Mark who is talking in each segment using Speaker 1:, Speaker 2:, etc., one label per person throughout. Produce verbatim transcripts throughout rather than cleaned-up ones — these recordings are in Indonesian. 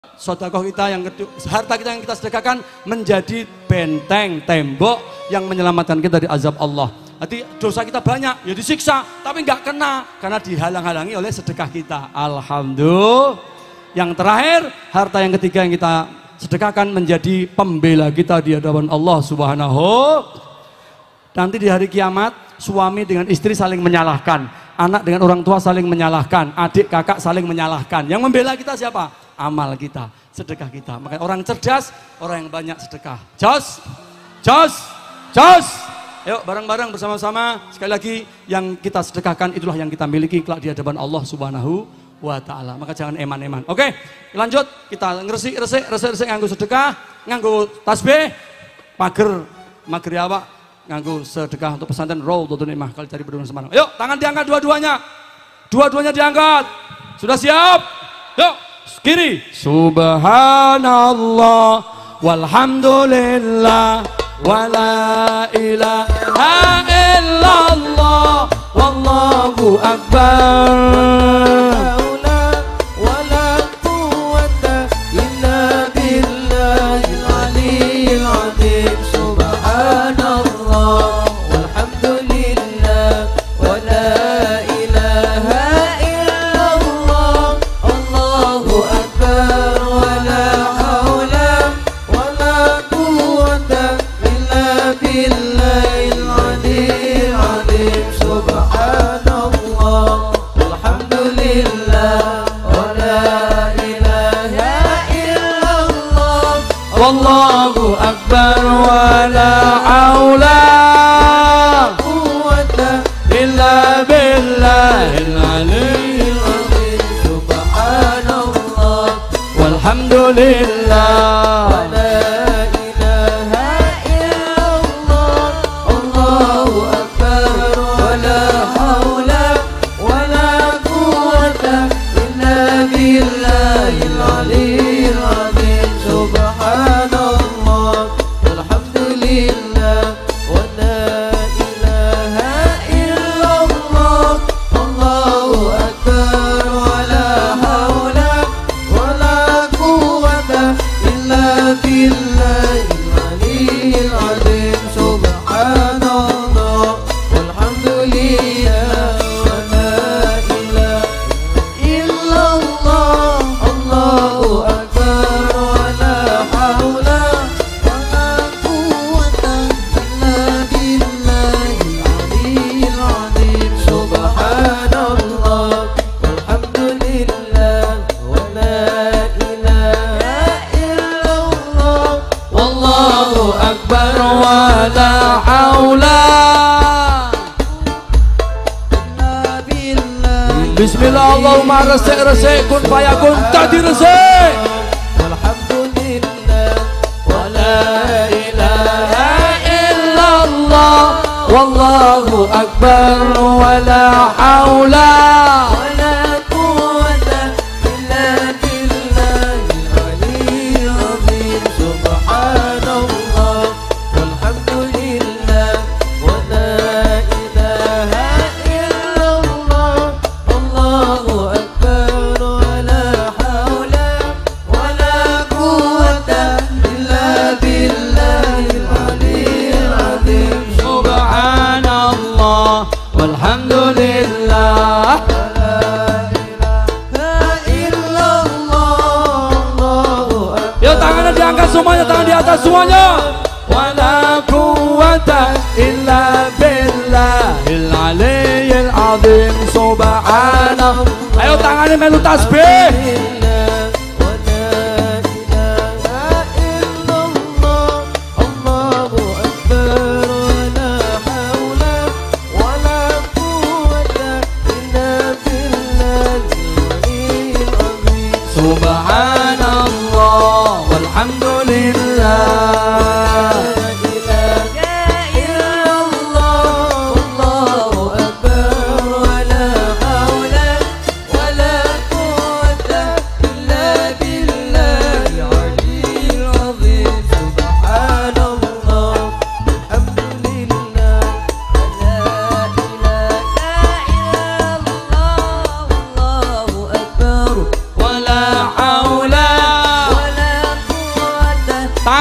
Speaker 1: Sedekah kita yang kedua, harta kita yang kita sedekahkan menjadi benteng tembok yang menyelamatkan kita dari azab Allah. Jadi dosa kita banyak, ya disiksa, tapi nggak kena karena dihalang-halangi oleh sedekah kita. Alhamdulillah. Yang terakhir, harta yang ketiga yang kita sedekahkan menjadi pembela kita di hadapan Allah Subhanahu. Nanti di hari kiamat, suami dengan istri saling menyalahkan, anak dengan orang tua saling menyalahkan, adik kakak saling menyalahkan. Yang membela kita siapa? Amal kita, sedekah kita. Makanya orang cerdas, orang yang banyak sedekah. Jos, jos, jos. Yuk bareng-bareng bersama-sama. Sekali lagi yang kita sedekahkan itulah yang kita miliki kelak di hadapan Allah Subhanahu wa ta'ala. Maka jangan eman-eman. Oke, lanjut. Kita ngeresik-resik, resik-resik nganggo sedekah, nganggo tasbih, pager, mager awak, nganggo sedekah untuk pesantren Raudhatun Hikmah kali cari berdua Semarang. Yuk, tangan diangkat dua-duanya. Dua-duanya diangkat. Sudah siap? Yuk, kiri. Subhanallah walhamdulillah wala ilaha illallah wallahu akbar. Allahu akbar wa la haula quwwata illa billahil aliyyil azim. Subhanallah walhamdulillah wa la ilaha illallah. Allahu akbar wa la haula wa la quwwata illa billahil aliyyil azim. Subhanallah walhamdulillah wa la ilaha illallah. Allahu akbar wa la haula wa la quwwata illa billahil aliyyil azim. Subhanallah walhamdulillah wa la ilaha illallah. Allahu akbar wa la haula wa la quwwata illa billahil aliyyil azim. Subhanallah walhamdulillah wa la ilaha illallah. Wallahu akbar wa la haula. Bismillah, Allahumma resik-resik kun fayakun tadi resik. Walhamdulillah wa la ilaha illallah. Wallahu akbar wa la haula wa la quwwata illa billahil aliyyil azim. Subhanallah walhamdulillah wa la ilaha illallah. Allahu akbar wa la haula wa la quwwata illa billahil aliyyil azim. Subhanallah walhamdulillah wa la ilaha illallah. Allahu akbar. Yuk tangannya diangkat semuanya, tangan di atas semuanya. Wa la quwwata illa billahil aliyyil azim. Subhanallah. Ayo tangannya melu tasbih. Subhanallah walhamdulillah.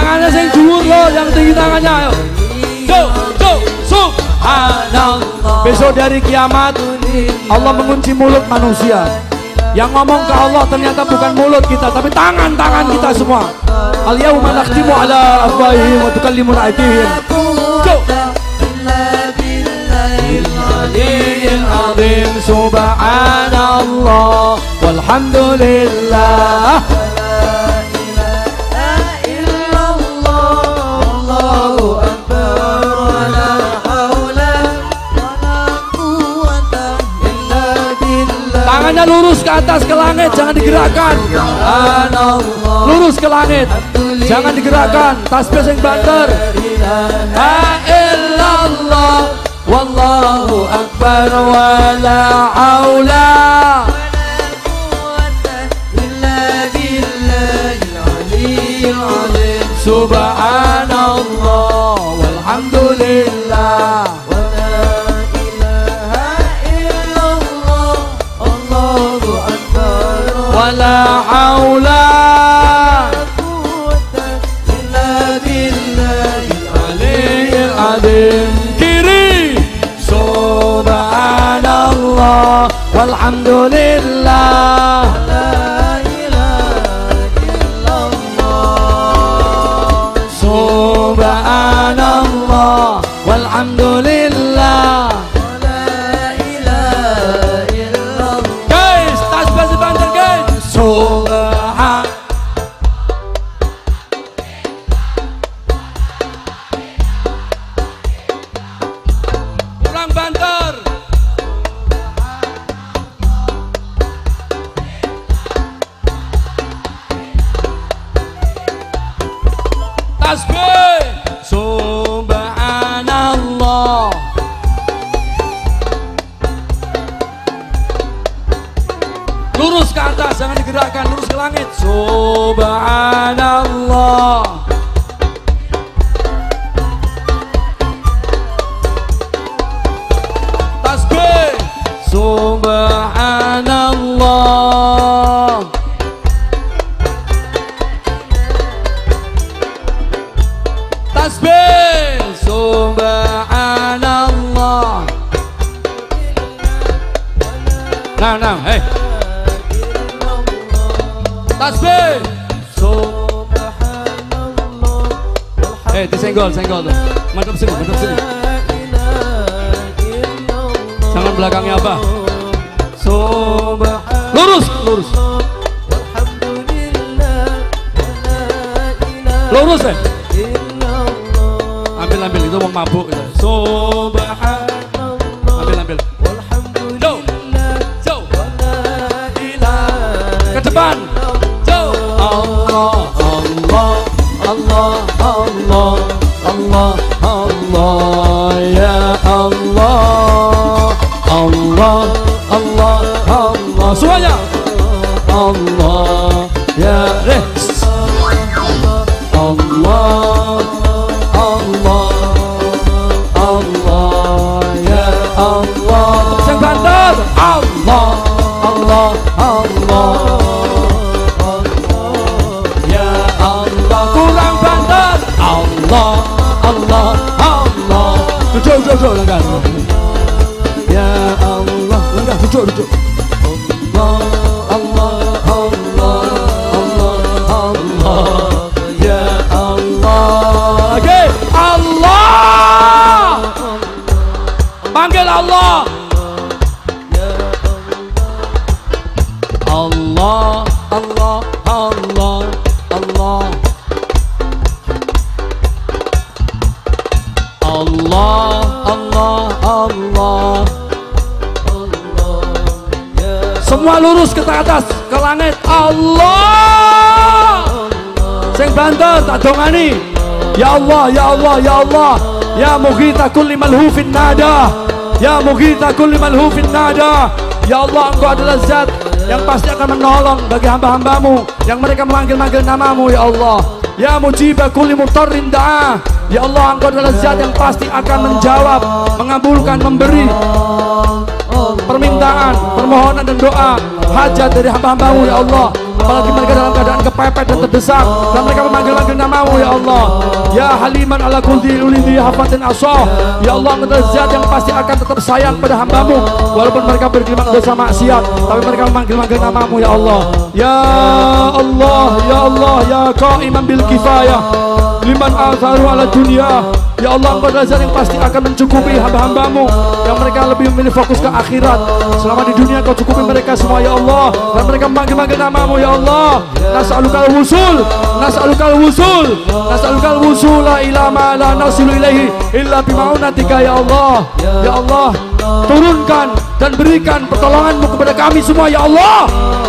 Speaker 1: tangannya sing dhuwur loh, yang tinggi tangannya ayo. Go, go, subhanallah. Besok dari kiamat Allah mengunci mulut manusia. Yang ngomong ke Allah ternyata bukan mulut kita, tapi tangan-tangan kita semua. Al-yawma nakhtimu ala afwahihim wa tukallimuna aydihim. Go. Azim subhanallah walhamdulillah. Tangannya lurus ke atas ke langit, jangan digerakkan. Lurus ke langit, jangan digerakkan. Tasbih yang banter. La illallah wallahu akbar wa la haula subhanallah walhamdulillah. La haula illa billahil aliyyil azim. Kiri subhanallah walhamdulillah. La ilaha illallah subhanallah walhamdulillah. Subhan kurang banter. Tasbih subhanallah. Lurus ke atas, jangan digerakkan, lurus ke langit. Subhanallah. Tasbih subhanallah. Tasbih subhanallah. Nah, nah, hey. Tasbih subhanallah. Eh, disenggol, senggol tuh. Madep sini, madep sini. Jangan belakangnya apa? Subhan. Lurus, lurus. Lurus eh. Ambil, ambil itu mau mabuk itu. Subhanallah. Ambil, ambil. Jauh, jauh. Ke depan. Allah, Allah, Allah, Allah, Allah, Allah, ya Allah, Allah, Allah, Allah, semuanya. Allah, ya Reh. Allah, Allah, Allah, ya Allah. Yang banter. Allah, Allah, Allah. Allah, Allah, Allah. Duduk, duduk, duduk, langgar. Ya Allah, langgar, duduk, duduk. Allah, Allah, Allah, Allah, Allah. Ya Allah. Oke, Allah. Panggil Allah. Allah, Allah, Allah, Allah. Allah, Allah, Allah, Allah. Semua lurus ke atas, ke langit. Allah. Sing banter tak dongani. Ya Allah, ya Allah, ya Allah. Ya mughitha kulli malhufin nada. Ya mughitha kulli malhufin nada. Ya Allah, Engkau adalah zat yang pasti akan menolong bagi hamba-hambamu yang mereka memanggil-manggil namamu, ya Allah. Ya mujibah kulli murtarrin da'a. Ya Allah, Engkau adalah zat yang pasti akan menjawab, mengabulkan, memberi permintaan, permohonan dan doa hajat dari hamba-hambamu ya Allah. Apalagi mereka dalam keadaan kepepet dan terdesak, dan mereka memanggil-manggil namamu ya Allah. Ya Haliman ala kulli ulidi hafatin asoh. Ya Allah, engkau zat yang pasti akan tetap sayang pada hambamu walaupun mereka bergelimang dosa maksiat, tapi mereka memanggil-manggil namamu ya Allah. Ya Allah, ya Allah, ya qaiman bil kifayah liman atharu ala dunia. Ya Allah, engkau adalah zat yang pasti akan mencukupi hamba-hambamu yang mereka lebih memilih fokus ke akhirat. Selama di dunia kau cukupi mereka semua ya Allah, dan mereka memanggil-manggil namamu ya Allah. Nas'alukal wusul, nas'alukal wusul, nas'alukal wusula ila ma la nasilu ilaihi illa bima'unatika ya Allah. Ya Allah, turunkan dan berikan pertolonganmu kepada kami semua ya Allah.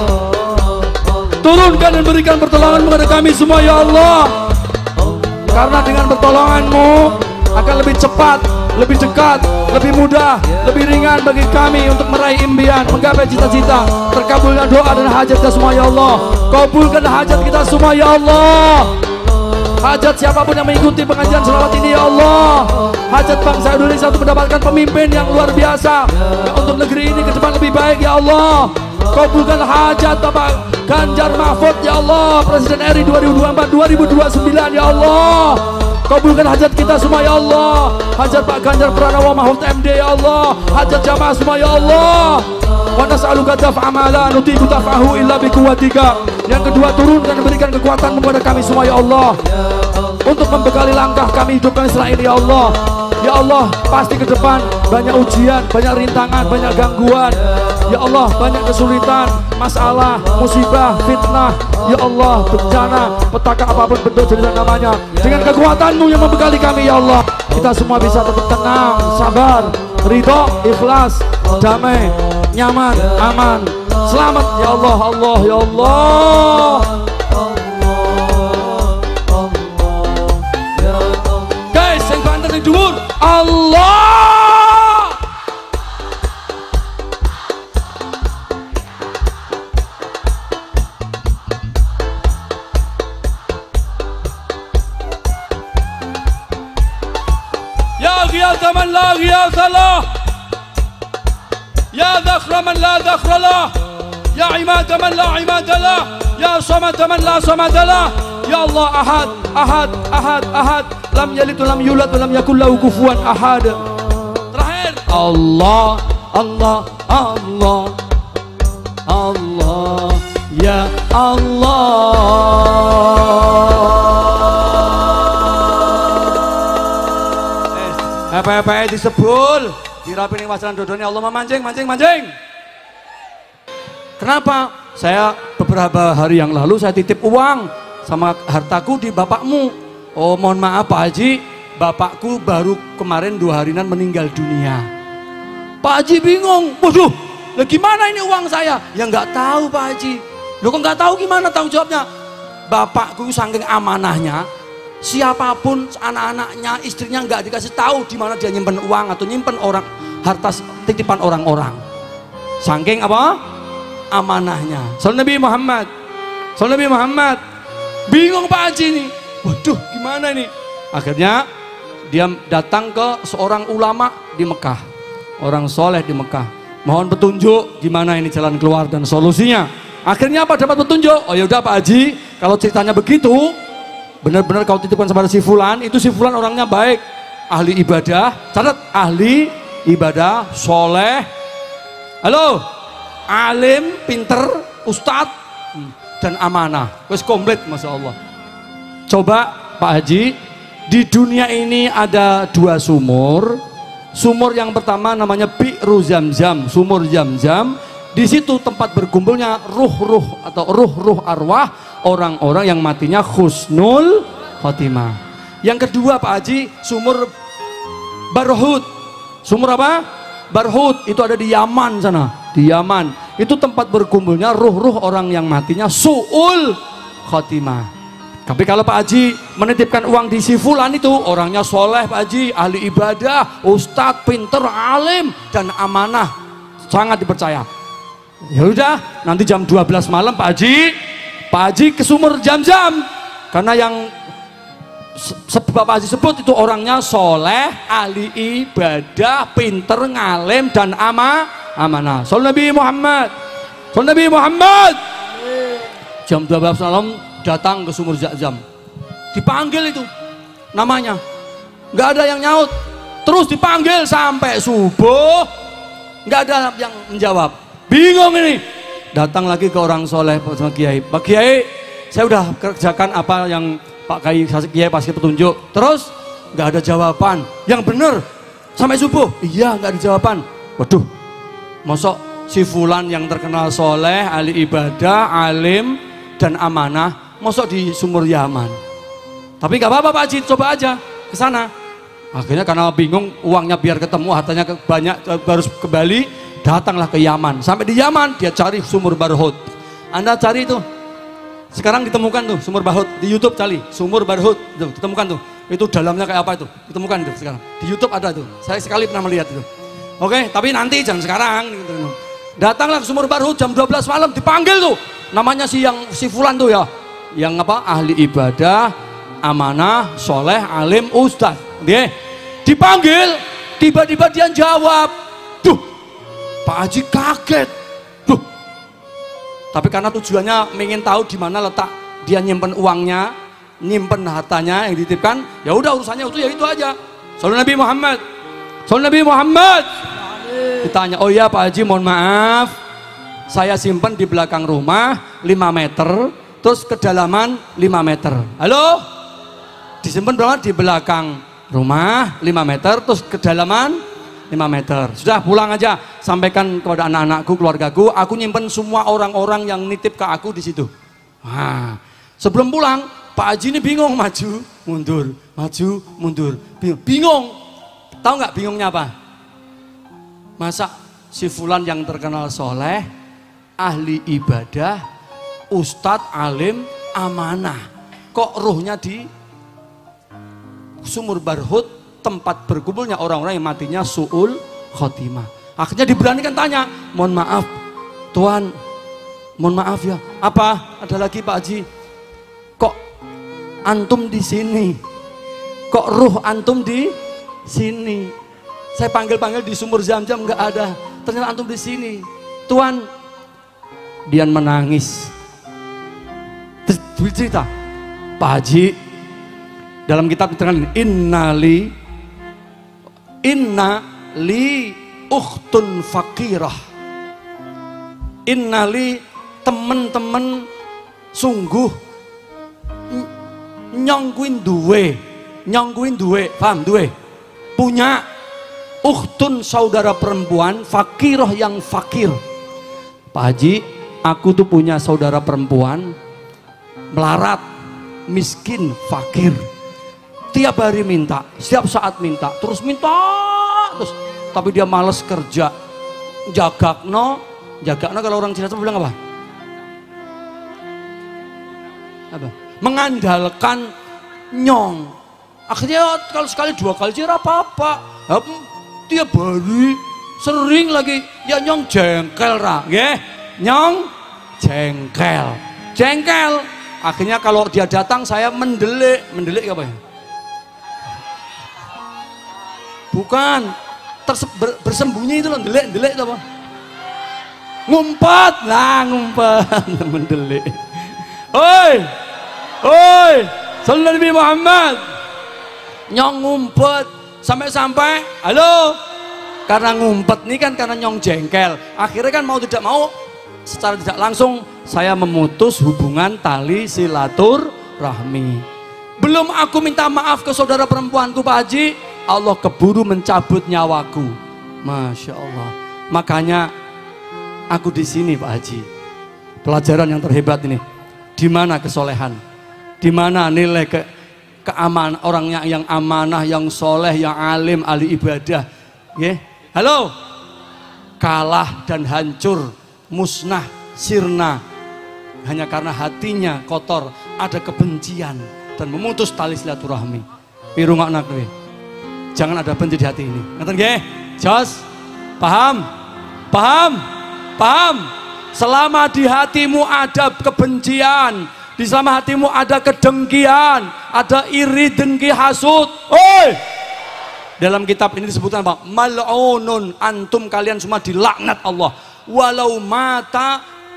Speaker 1: Turunkan dan berikan pertolonganmu kepada kami semua ya Allah. Karena dengan pertolonganmu akan lebih cepat, lebih dekat, lebih mudah, lebih ringan bagi kami untuk meraih impian, menggapai cita-cita. Terkabulkan doa dan hajat kita semua ya Allah. Kabulkan hajat kita semua ya Allah. Hajat siapapun yang mengikuti pengajian selawat ini ya Allah. Hajat bangsa Indonesia untuk mendapatkan pemimpin yang luar biasa, yang untuk negeri ini ke depan lebih baik ya Allah. Kabulkan hajat Bapak Ganjar Mahfud ya Allah, Presiden R I dua ribu dua puluh empat dua ribu dua puluh sembilan ya Allah. Kabulkan hajat kita semua ya Allah. Hajat Pak Ganjar Pranowo Mahfud M D ya Allah. Hajat jamaah semua ya Allah. Wa nas'aluka daf'amala nutiku taf'ahu illa biquwatika. Yang kedua, turunkan dan berikan kekuatan kepada kami semua ya Allah, untuk membekali langkah kami hidup kami setelah ini ya Allah. Ya Allah, pasti ke depan banyak ujian, banyak rintangan, banyak gangguan. Ya Allah, banyak kesulitan, masalah, musibah, fitnah. Ya Allah, bencana, petaka apapun bentuk jenis namanya. Dengan kekuatan-Mu yang membekali kami ya Allah, kita semua bisa tetap tenang, sabar, ridho, ikhlas, damai, nyaman, aman, selamat ya Allah. Allah ya Allah. Guys, yang banter di dhuwur Allah. Ya ghiyatha man la ghiyatha lah, ya dhakhra man la dhakhra lah, ya imada man la imada lah, ya samada man la samada lah. Ya Allah, ahad, ahad, ahad, ahad, lam yalid lam yulad lam yakul lahu kufuwan ahad. Terakhir, Allah, Allah, Allah, Allah, ya Allah. Apa-apa disebul, dirapi ning wasanan dodone Allah memancing, mancing, mancing. Kenapa? Saya beberapa hari yang lalu saya titip uang sama hartaku di bapakmu. Oh mohon maaf Pak Haji, bapakku baru kemarin dua harinan meninggal dunia. Pak Haji bingung, waduh, lah gimana ini uang saya? Ya nggak tahu Pak Haji. Loh kok nggak tahu gimana tanggung jawabnya? Bapakku saking amanahnya, siapapun anak-anaknya, istrinya nggak dikasih tahu di mana dia nyimpen uang atau nyimpen orang harta titipan orang-orang. Saking apa? Amanahnya. Sallallahu Nabi Muhammad. Sallallahu Nabi Muhammad. Bingung Pak Haji ini. Waduh, gimana ini? Akhirnya dia datang ke seorang ulama di Mekah, orang soleh di Mekah. Mohon petunjuk gimana ini jalan keluar dan solusinya. Akhirnya apa? Dapat petunjuk. Oh ya udah Pak Haji, kalau ceritanya begitu, benar-benar kau titipkan kepada si fulan, itu si fulan orangnya baik, ahli ibadah, catat ahli ibadah, soleh, halo, alim, pinter, ustadz, dan amanah. Wes komplit, masya Allah. Coba Pak Haji, di dunia ini ada dua sumur. Sumur yang pertama namanya Bi'ru Zamzam, sumur Zamzam. Di situ tempat berkumpulnya ruh-ruh atau ruh-ruh arwah orang-orang yang matinya husnul khotimah. Yang kedua Pak Haji, sumur Barhut. Sumur apa? Barhut, itu ada di Yaman sana, di Yaman. Itu tempat berkumpulnya ruh-ruh orang yang matinya su'ul khotimah. Tapi kalau Pak Haji menitipkan uang di si fulan itu, orangnya soleh Pak Haji, ahli ibadah, ustadz, pinter, alim, dan amanah, sangat dipercaya. Ya udah, nanti jam dua belas malam Pak Haji, Pak Haji ke sumur Zamzam, karena yang sebab Pak Haji sebut itu orangnya soleh, ahli ibadah, pinter, ngalim, dan ama, amanah. Sallallahu Nabi Muhammad. Sallallahu Nabi Muhammad. Jam dua belas malam datang ke sumur Zamzam. Dipanggil itu namanya. Nggak ada yang nyaut. Terus dipanggil sampai subuh. Nggak ada yang menjawab. Bingung ini. Datang lagi ke orang soleh sama Kiai. Pak Kiai, saya udah kerjakan apa yang Pak Kiai Kiai pasti petunjuk. Terus nggak ada jawaban. Yang bener sampai subuh. Iya, nggak ada jawaban. Waduh, mosok si fulan yang terkenal soleh, ahli ibadah, alim dan amanah, mosok di sumur Yaman. Tapi nggak apa-apa Pak Haji, coba aja ke sana. Akhirnya karena bingung, uangnya biar ketemu, hartanya banyak, harus kembali, datanglah ke Yaman. Sampai di Yaman dia cari sumur Barhut. Anda cari itu, sekarang ditemukan tuh sumur Barhut di YouTube, cari sumur Barhut, tuh, ditemukan tuh. Itu dalamnya kayak apa itu? Ditemukan itu sekarang. Di YouTube ada tuh. Saya sekali pernah melihat itu. Oke, tapi nanti jangan sekarang. Datanglah ke sumur Barhut jam dua belas malam, dipanggil tuh. Namanya si yang si fulan tuh ya. Yang apa? Ahli ibadah, amanah, soleh, alim, ustaz. Dia dipanggil, tiba-tiba dia jawab. Duh, Pak Haji kaget. Duh. Tapi karena tujuannya ingin tahu di mana letak dia nyimpen uangnya, nyimpen hartanya yang dititipkan, ya udah urusannya itu ya itu aja. Sallallahu Nabi Muhammad. Sallallahu Nabi Muhammad. Ditanya, oh ya Pak Haji, mohon maaf, saya simpen di belakang rumah lima meter, terus kedalaman lima meter. Halo? Disimpan berapa? Di belakang rumah lima meter, terus kedalaman lima meter. Sudah, pulang aja, sampaikan kepada anak-anakku, keluargaku, aku nyimpen semua orang-orang yang nitip ke aku di situ. Nah, sebelum pulang, Pak Haji ini bingung, maju, mundur, maju, mundur, bingung. Bingung. Tahu nggak bingungnya apa? Masa si fulan yang terkenal soleh, ahli ibadah, ustadz, alim, amanah, kok ruhnya di sumur Barhut, tempat berkumpulnya orang-orang yang matinya su'ul khotimah. Akhirnya diberanikan tanya, mohon maaf Tuhan, mohon maaf ya, apa? Ada lagi Pak Haji, kok antum di sini? Kok ruh antum di sini? Saya panggil-panggil di sumur Zamzam nggak ada, ternyata antum di sini. Tuhan, dia menangis. Terus cerita, Pak Haji, dalam kitab diterangkan, innali inna li ukhtun fakirah, innali temen-temen sungguh nyongkuin duwe, nyongkuin duwe, paham duwe, punya ukhtun saudara perempuan fakirah yang fakir. Pak Haji, aku tuh punya saudara perempuan melarat, miskin, fakir. Tiap hari minta, setiap saat minta, terus minta terus, tapi dia males kerja. Jagakno, jagakno kalau orang Cina itu bilang apa? Apa? Mengandalkan nyong. Akhirnya kalau sekali dua kali sih apa-apa. Tiap hari sering lagi ya nyong jengkel ra, nggih. Nyong jengkel. Jengkel. Akhirnya kalau dia datang saya mendelik, mendelik apa ya? Bukan, terse ber bersembunyi itu loh, delik, delik itu apa? Ngumpet, lah ngumpet, mendelik. Oi, oi, Sallallahu Nabi Muhammad. Nyong ngumpet, sampai-sampai, halo, karena ngumpet nih kan karena nyong jengkel. Akhirnya kan mau tidak mau, secara tidak langsung saya memutus hubungan tali silaturahmi. Belum aku minta maaf ke saudara perempuanku Pak Haji, Allah keburu mencabut nyawaku. Masya Allah. Makanya aku di sini Pak Haji. Pelajaran yang terhebat ini. Di mana kesolehan? Di mana nilai ke keamanan orangnya yang amanah, yang soleh, yang alim, ahli ibadah? Yeah. Halo. Kalah dan hancur, musnah, sirna. Hanya karena hatinya kotor, ada kebencian dan memutus tali silaturahmi. Pirungokna kowe. Jangan ada benci di hati ini. Ngerti nggih? Jos? Paham? Paham? Paham? Selama di hatimu ada kebencian, di selama hatimu ada kedengkian, ada iri, dengki, hasud. Oi! Dalam kitab ini disebutkan apa? Mal'unun, antum kalian semua dilaknat Allah. Walau mata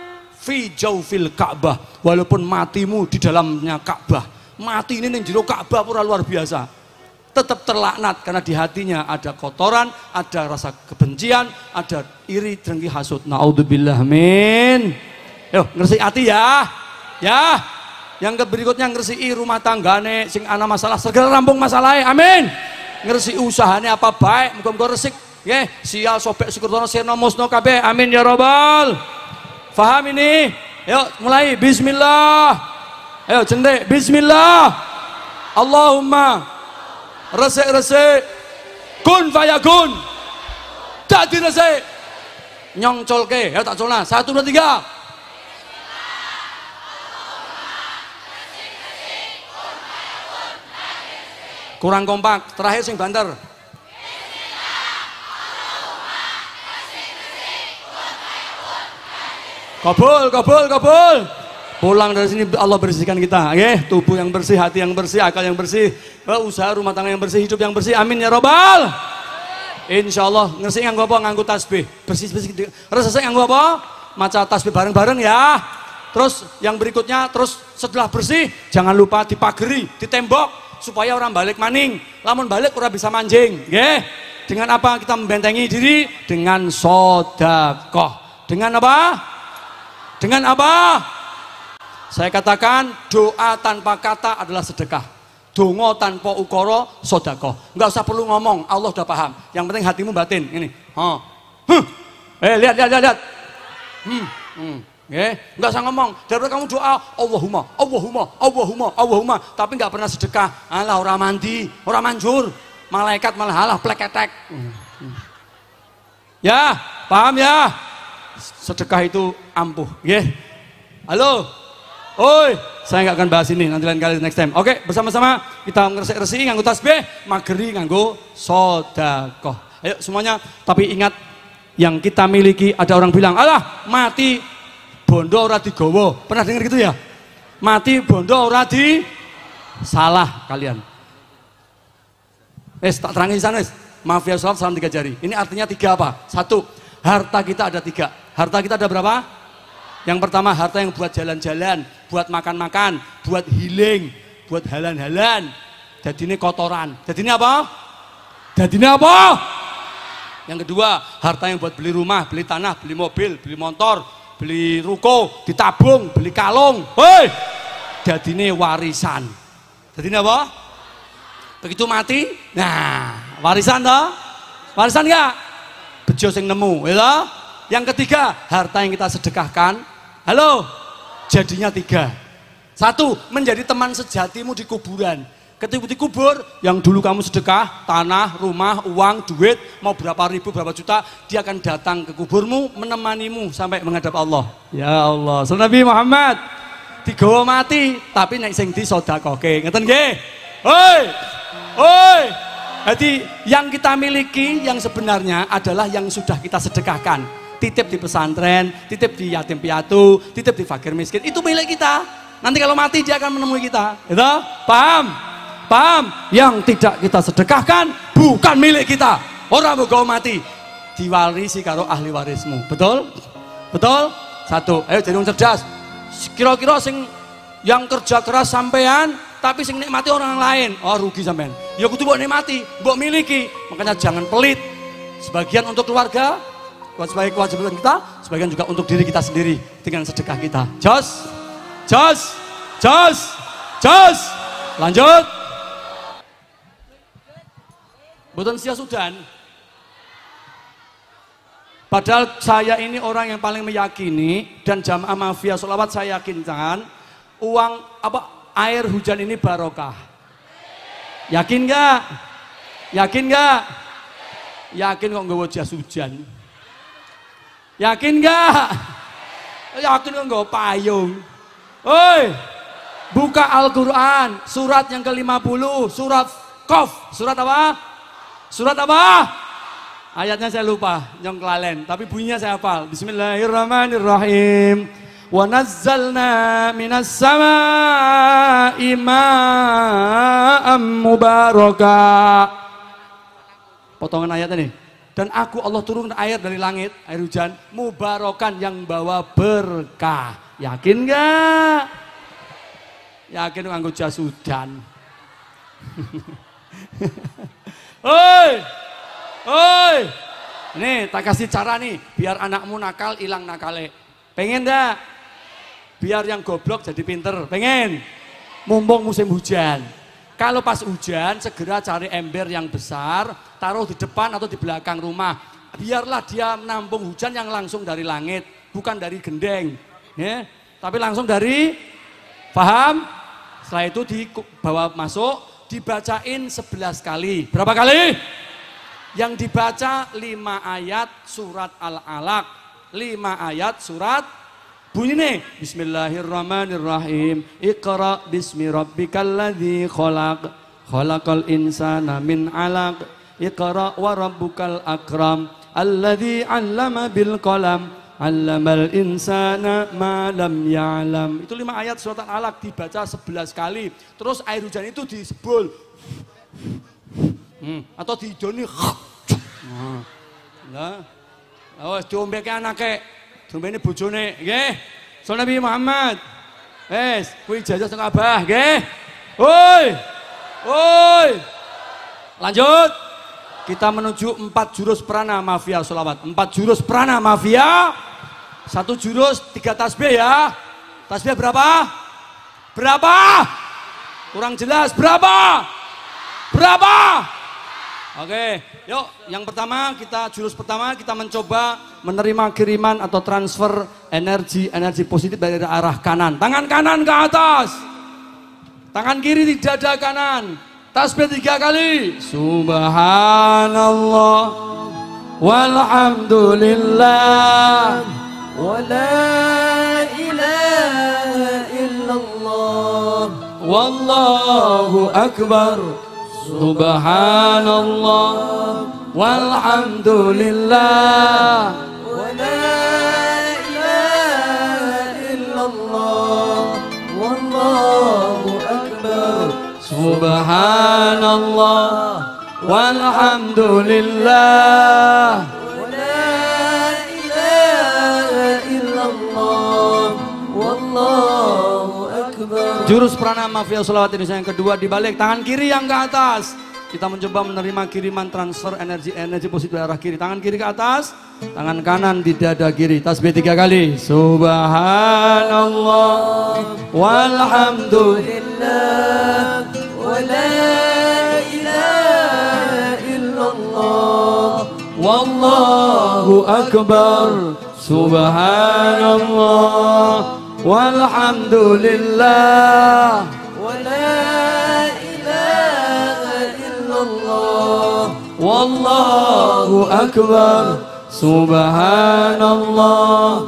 Speaker 1: fi jaufil Ka'bah, walaupun matimu di dalamnya Ka'bah, mati ini yang jero Ka'bah pura luar biasa, tetap terlaknat karena di hatinya ada kotoran, ada rasa kebencian, ada iri, dengki, hasud. Naudzubillah min. Yo, ngersi hati ya. Ya. Yang berikutnya ngersi rumah tanggane sing ana masalah segera rampung masalahnya. Amin. Ngersi usahane apa baik, muga-muga resik. Nggih, sial sobek syukurtono sirna musno kabeh. Amin ya robbal. Faham ini? Yuk mulai. Bismillah. Ayo cendek. Bismillah. Allahumma resik-resik kun fayakun. Dadi resik. Nyongcolke. Ayo tak colna. Satu dua tiga. Kurang kompak. Terakhir sing banter. Kabul, kabul, kabul. Pulang dari sini Allah bersihkan kita, okay? Tubuh yang bersih, hati yang bersih, akal yang bersih, usaha rumah tangga yang bersih, hidup yang bersih. Amin ya robbal. Insya Allah ngersi nganggo apa? Nganggo tasbih. Bersih bersih. Terus selesai nganggo apa? Maca tasbih bareng-bareng ya. Terus yang berikutnya, terus setelah bersih jangan lupa dipageri, ditembok supaya orang balik maning. Lamun balik orang bisa manjing, okay? Dengan apa kita membentengi diri? Dengan sedekah. Dengan apa? Dengan apa? Saya katakan doa tanpa kata adalah sedekah. Dongo tanpa ukoro sedekah. Enggak usah perlu ngomong, Allah udah paham. Yang penting hatimu batin. Ini. Oh. Huh. Eh lihat lihat lihat. lihat. Hmm. Hmm. Okay. Enggak usah ngomong. Daripada kamu doa Allahumma, Allahumma, Allahumma, Allahumma, tapi enggak pernah sedekah. Alah orang mandi, orang manjur. Malaikat malah halah pleketek. Hmm. Hmm. Ya, paham ya? Sedekah itu ampuh, yeah. Halo, oi, saya nggak akan bahas ini, nanti lain kali next time. Oke, bersama-sama kita ngeresik-resik, nganggo tasbih, mageri, nganggo sedekah. Ayo semuanya, tapi ingat yang kita miliki. Ada orang bilang, alah mati bondo ora digowo. Pernah dengar gitu ya? Mati bondo ora di salah kalian. Eh, tak terangin sana, mafia sholat salam tiga jari. Ini artinya tiga apa? Satu, harta kita ada tiga. Harta kita ada berapa? Yang pertama harta yang buat jalan-jalan, buat makan-makan, buat healing, buat halan-halan. Jadi ini kotoran. Jadi ini apa? Jadi ini apa? Yang kedua harta yang buat beli rumah, beli tanah, beli mobil, beli motor, beli ruko, ditabung, beli kalung. Hei, jadi ini warisan. Jadi ini apa? Begitu mati, nah warisan toh? Warisan enggak? Bejo sing nemu, ya. Yang ketiga, harta yang kita sedekahkan, halo, jadinya tiga. Satu, menjadi teman sejatimu di kuburan. Ketika dikubur, yang dulu kamu sedekah, tanah, rumah, uang, duit, mau berapa ribu, berapa juta, dia akan datang ke kuburmu, menemanimu sampai menghadap Allah. Ya Allah, Sallallahu Nabi Muhammad, digawa mati, tapi nek sing disodakoke, ngeten nggih? Hoi, hoi. Jadi yang kita miliki yang sebenarnya adalah yang sudah kita sedekahkan. Titip di pesantren, titip di yatim piatu, titip di fakir miskin, itu milik kita. Nanti kalau mati dia akan menemui kita. Gitu? Paham? Paham? Yang tidak kita sedekahkan bukan milik kita. Orang mau mati diwarisi karo ahli warismu. Betul? Betul? Satu. Ayo jadi orang cerdas. Kira-kira sing yang kerja keras sampean tapi sing nikmati orang lain, oh rugi sampean. Ya kudu mbok nikmati, mbok miliki. Makanya jangan pelit. Sebagian untuk keluarga, sebagai kewajiban kita, sebagian juga untuk diri kita sendiri dengan sedekah kita. Jos, jos, jos, jos. Lanjut. Boten sia sudan. Padahal saya ini orang yang paling meyakini dan jamaah mafia sholawat saya yakinkan uang apa air hujan ini barokah. Yakin nggak? Yakin nggak? Yakin kok nggak jas hujan? Yakin nggak? Yakin kok nggak payung? Oi, buka Al-Quran surat yang ke lima puluh, surat Qaf. Surat apa? Surat apa? Ayatnya saya lupa, yang kelalen, tapi bunyinya saya hafal. Bismillahirrahmanirrahim. Wa nazzalna minas samaa'i ma'am mubaraka. Potongan ayat ini. Dan aku Allah turun air dari langit, air hujan, mubarokan yang bawa berkah. Yakin nggak? Yakin nganggo jas hujan. Oi, oi, nih tak kasih cara nih, biar anakmu nakal hilang nakale. Pengen nggak? Biar yang goblok jadi pinter. Pengen? Mumpung musim hujan. Kalau pas hujan segera cari ember yang besar, taruh di depan atau di belakang rumah. Biarlah dia menampung hujan yang langsung dari langit, bukan dari gendeng, ya. Tapi langsung dari, paham? Setelah itu dibawa masuk, dibacain sebelas kali. Berapa kali? Yang dibaca lima ayat surat Al-Alaq, lima ayat surat. Bunyi nih, Bismillahirrahmanirrahim. Iqra bismi rabbikal ladzi khalaq. Khalaqal insana min 'alaq. Iqra wa rabbukal akram. Alladzi 'allama bil qalam. 'Allamal insana ma lam ya'lam. Itu lima ayat surat Al-Alaq dibaca sebelas kali. Terus air hujan itu disebul. Hmm, atau didoni. Nah. Lah wis diombeke anake. Sumpene bojone, nggih. Soal Nabi Muhammad. Wes, kuwi ijazah sing Abah, nggih. Woi. Woi. Lanjut. Kita menuju empat jurus prana mafia sholawat. Empat jurus prana mafia. Satu jurus, tiga tasbih ya. Tasbih berapa? Berapa? Kurang jelas, berapa? Berapa? Oke, yuk yang pertama kita jurus pertama kita mencoba menerima kiriman atau transfer energi energi positif dari arah kanan. Tangan kanan ke atas, tangan kiri di dada kanan. Tasbih tiga kali. Subhanallah, walhamdulillah, wala ilaha illallah, wallahu akbar. Subhanallah walhamdulillah wa la ilaha illallah wallahu akbar. Subhanallah walhamdulillah wa la ilaha illallah wallahu akbar. Jurus prana mafia sholawat Indonesia yang kedua dibalik, tangan kiri yang ke atas. Kita mencoba menerima kiriman transfer energi energi positif dari arah kiri. Tangan kiri ke atas, tangan kanan di dada kiri. Tasbih tiga kali. Subhanallah walhamdulillah wa la ilaha illallah wallahu akbar. Subhanallah walhamdulillah wa la ilaha illallah wallahu akbar. Subhanallah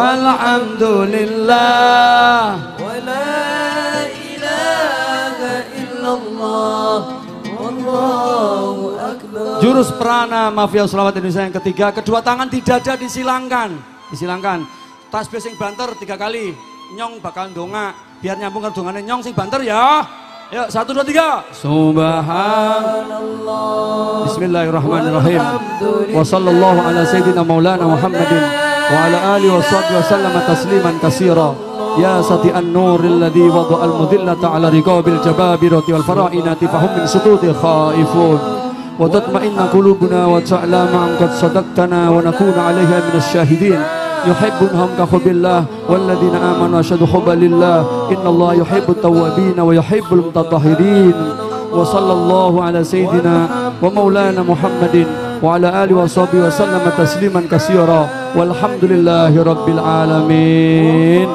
Speaker 1: walhamdulillah wa la ilaha illallah wallahu akbar. Jurus prana mafia sholawat Indonesia yang ketiga, kedua tangan di dada disilangkan, disilangkan. Tasbih sing banter tiga kali, nyong bakal ndonga, biar nyambung ke dongane nyong sing banter ya. Yuk, satu, dua, tiga. Subhanallah. Bismillahirrahmanirrahim. Wa sallallahu ala sayyidina maulana Muhammadin wa ala alihi wa sahbihi wa sallama tasliman katsira. Ya sati'an nuril ladzi wada'al mudhillata ala riqabil jababirati wal fara'inati fahum min sututi khaifun. Wa tatma'inna qulubuna wa ta'lama an qad sadaqtana wa nakuna 'alaiha minasy syahidin. يحبونهم كحب الله والذين آمنوا أشد حبا لله إن الله يحب التوابين ويحب المتطهرين وصلى الله على سيدنا ومولانا محمد وعلى آله وصحبه وسلم تسليما كثيرا والحمد لله رب العالمين.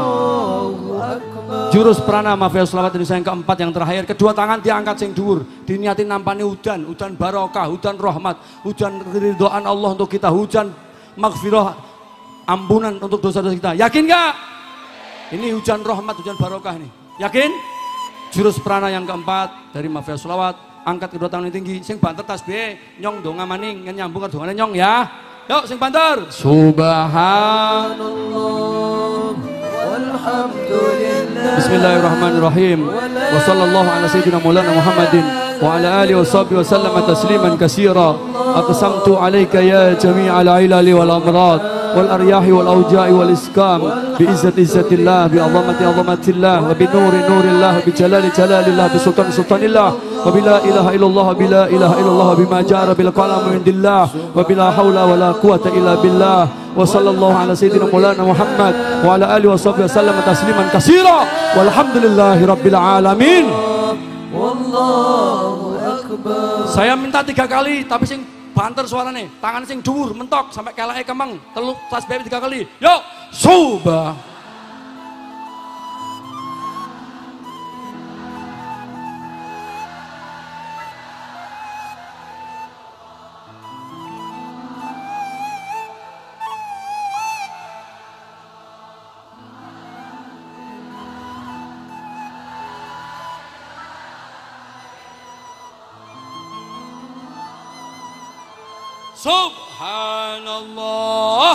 Speaker 1: Jurus prana mafia sholawat Indonesia yang keempat yang terakhir, kedua tangan diangkat sing dhuwur, diniatin nampani hujan, hujan barokah, hujan rahmat, hujan keridhaan Allah untuk kita, hujan maghfirah, ampunan untuk dosa-dosa kita. Yakin gak? Ini hujan rahmat, hujan barokah nih. Yakin? Jurus prana yang keempat dari mafia sholawat, angkat kedua tangan tinggi, sing banter tasbih, nyong donga maning, nyambung ke dongane nyong ya. Yuk sing banter. Subhanallah walhamdulillah. Bismillahirrahmanirrahim. Wa sallallahu ala sayyidina maulana Muhammadin وعلى آله وصحبه وسلم تسليما كثيرا. أقسمت عليك يا جميع العلل والأمراض والأرياح والأوجاع والإسكام بعزة عزة الله بعظمة عظمة الله وبنور نور الله بجلال جلال الله بسلطان سلطان الله وبلا إله إلا الله بلا إله إلا الله بما جار بالقلم من الله وبلا حول ولا قوة إلا بالله وصلى الله على سيدنا مولانا محمد وعلى آله وصحبه وسلم تسليما كثيرا والحمد لله رب العالمين. Wallahu akbar. Saya minta tiga kali tapi sing banter suaranya, tangan sing dhuwur mentok sampai kelake kemeng, telu tasbih tiga kali. Yuk, subah. Subhanallah,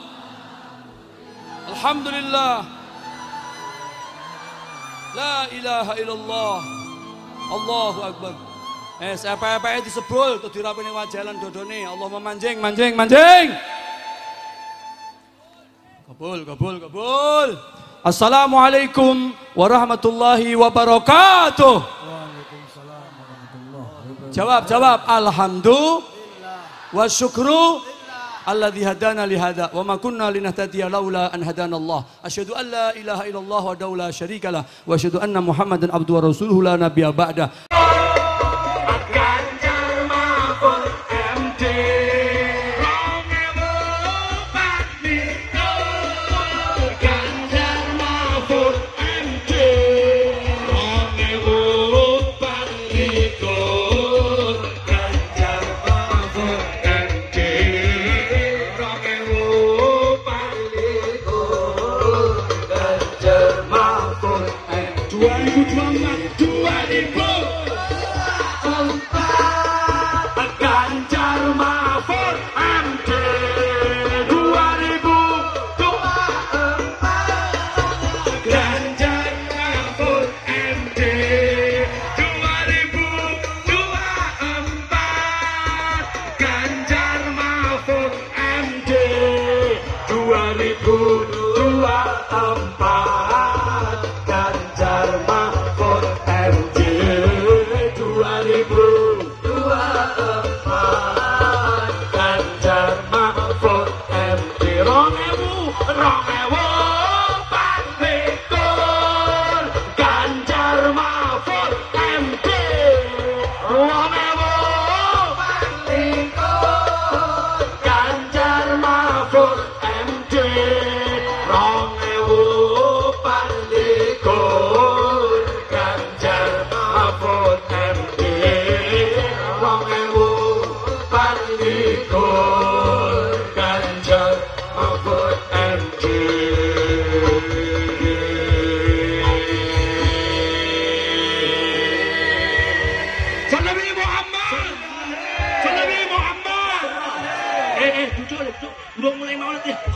Speaker 1: alhamdulillah, la ilaha illallah, Allahu akbar. Eh, apa-apa disebul tuh dirapine wajalan dodone. Allah memanjing, manjing, manjing. Kabul, kabul, kabul. Assalamualaikum warahmatullahi wabarakatuh. Waalaikumsalam warahmatullahi wabarakatuh. Jawab, jawab. Alhamdulillah. Wa syukru alladzi hadana li hada wa ma kunna linahtadiya laula an hadana Allah. Asyhadu an la ilaha illallah wa la syarikalah wa asyhadu anna Muhammadan abduhu wa rasuluhu la nabiyya ba'da.
Speaker 2: Udah mulai maulid ya.